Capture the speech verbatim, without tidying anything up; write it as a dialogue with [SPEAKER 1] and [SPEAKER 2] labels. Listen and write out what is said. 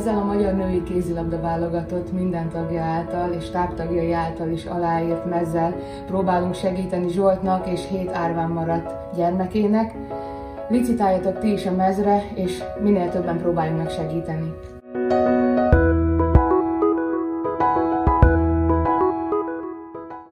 [SPEAKER 1] Ezzel a magyar női kézilabda válogatott minden tagja által és táptagjai által is aláírt mezzel próbálunk segíteni Zsoltnak és hét árván maradt gyermekének. Licitáljatok ti is a mezre, és minél többen próbáljunk meg segíteni.